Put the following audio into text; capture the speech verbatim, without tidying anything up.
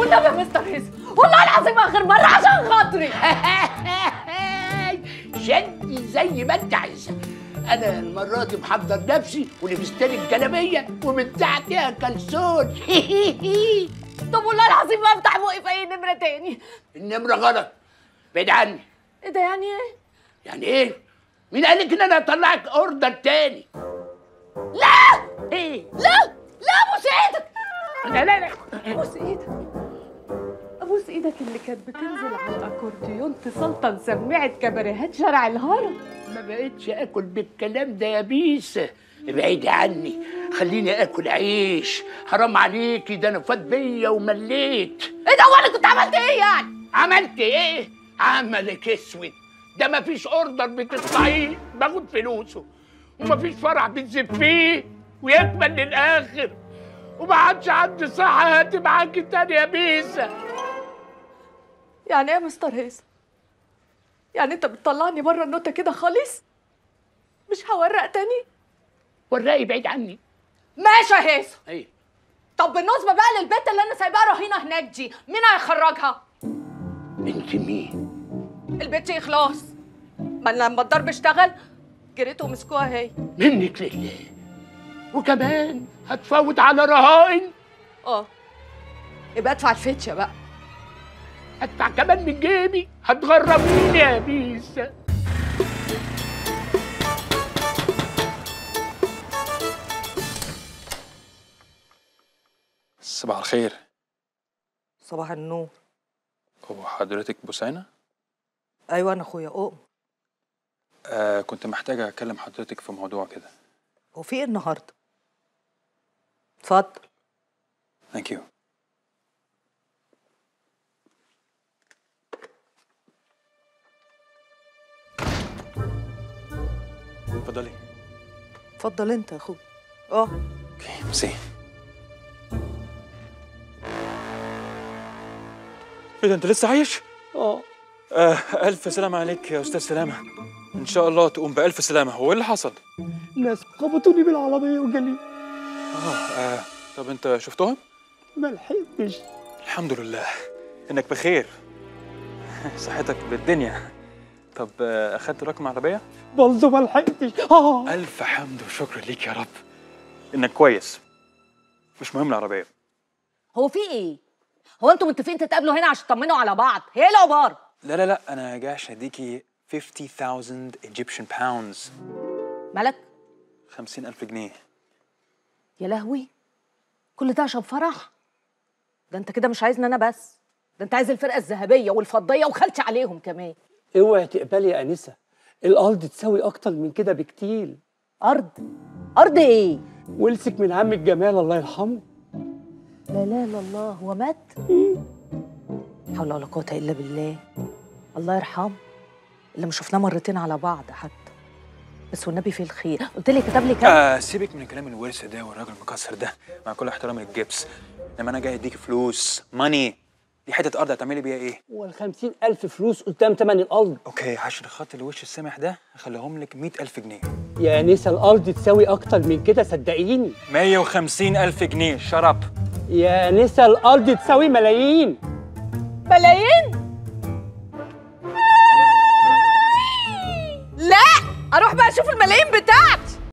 والنبي يا مستر هيثم والله العظيم اخر مره عشان خاطري. شدي زي ما انت عايزه. انا المره دي محضر نفسي ولبستني الجلابيه ومن تحتها كلسون. طب والله العظيم ما افتح بقي في اي نمره تاني. النمره غلط، بعيد عني. ايه ده يعني ايه؟ يعني ايه؟ مين قال لك ان انا هطلعك اوردر تاني؟ لا ايه؟ لا لا ابوس ايدك. لا لا لا ابوس ايدك ابوس ايدك اللي كانت بتنزل على الاكورديون تسلطن سماعه كباريهات شارع الهرم. ما بقتش اكل بالكلام ده يا بيسه، ابعدي عني، خليني اكل عيش، حرام عليكي، ده انا فات بيا ومليت. ايه ده هو انا كنت عملت ايه يعني؟ عملت ايه؟ عملك اسود، ده مفيش اوردر بتطلعيه باخد فلوسه، ومفيش فرح بتزفيه ويكمل للاخر، وما عادش عندي صحه هاتي معاكي تاني يا بيسه. يعني ايه يا مستر هيثم؟ يعني انت بتطلعني بره النوتة كده خالص؟ مش هورق تاني؟ ورقي بعيد عني. ماشي يا هيثم. ايه؟ طب بالنسبة بقى للبنت اللي انا سايباها رهينة هناك دي، مين هيخرجها؟ بنت مين؟ البنت اخلاص. ما لما الضرب اشتغل جريتوا ومسكوها هي. منك لله. وكمان هتفوت على رهائن؟ اه يبقى ادفع الفتشة بقى. هدفع كمان من جيبي؟ هتغربيني يا بيسه. صباح الخير. صباح النور. هو حضرتك بوسينة؟ ايوه انا اخويا قوم. آه كنت محتاجة اكلم حضرتك في موضوع كده. هو في ايه النهارده؟ اتفضل. ثانك يو. اتفضلي. اتفضل انت يا اخويا. اه اوكي ميرسي. ايه ده انت لسه عايش؟ اه آه الف سلامة عليك يا استاذ سلامة. ان شاء الله تقوم بألف سلامة. هو ايه اللي حصل؟ ناس خبطوني بالعربيه وجالي. آه, اه طب انت شفتهم؟ ما لحقتش. الحمد لله انك بخير. صحتك بالدنيا. طب آه اخدت رقم عربية؟ برضه ما لحقتش. اه الف حمد وشكر ليك يا رب انك كويس. مش مهم العربية. هو في ايه؟ هو انتوا متفقين تتقابلوا هنا عشان تطمنوا على بعض؟ هي ايه العبارة؟ لا لا لا انا جاي عشان اديكي خمسين ألف Egyptian pounds. مالك؟ خمسين ألف جنيه. يا لهوي كل ده عشان فرح؟ ده انت كده مش عايزني انا بس، ده انت عايز الفرقة الذهبية والفضية وخالتي عليهم كمان. اوعي تقبلي يا انسه، الارض تساوي اكتر من كده بكتير. ارض؟ ارض ايه؟ ولسك من عمك جمال الله يرحمه. لا لا لا الله، هو مات؟ حول ولا قوة الا بالله. الله يرحمه اللي ما شفناه مرتين على بعض حتى. بس والنبي فيه الخير. قلت لي كتب لي كام؟ آه سيبك من الكلام الورث ده والراجل المكسر ده، مع كل احترامي للجبس. انما انا جاي اديكي فلوس ماني. دي حته ارض هتعملي بيها ايه؟ والخمسين ألف فلوس قدام تمن الأرض. اوكي عشان خاطر الوش السامح ده هخليهم لك مية ألف جنيه. يا أنسة الأرض تساوي أكتر من كده صدقيني. مية وخمسين ألف جنيه. شرب. يا أنسة الأرض تساوي ملايين. ملايين؟ لا اروح بقى اشوف الملايين بتاعتي.